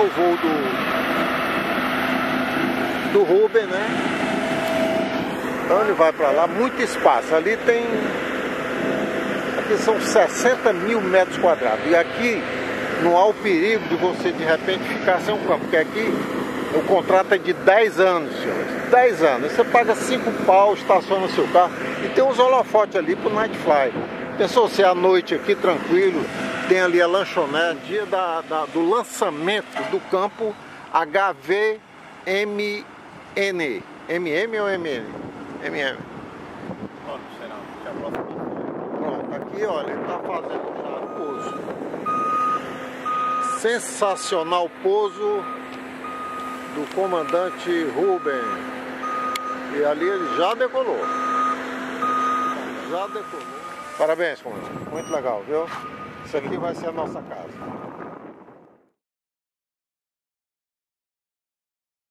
o voo do Rubem, né? Então ele vai para lá, muito espaço. Ali tem... Aqui são 60 mil metros quadrados. E aqui não há o perigo de você de repente ficar sem um campo. Porque aqui o contrato é de 10 anos, senhores. 10 anos. Você paga 5 pau, estaciona seu carro. E tem uns holofotes ali pro Night Fly. Pensou você à noite aqui tranquilo. Tem ali a lanchonete. Dia do lançamento do campo HVMN. MM ou MN? MM. Pronto, aqui olha, ele está fazendo já o pouso. Sensacional pouso do comandante Rubem. E ali ele já decolou. Já decolou. Parabéns, comandante. Muito legal, viu? Isso aqui vai ser a nossa casa.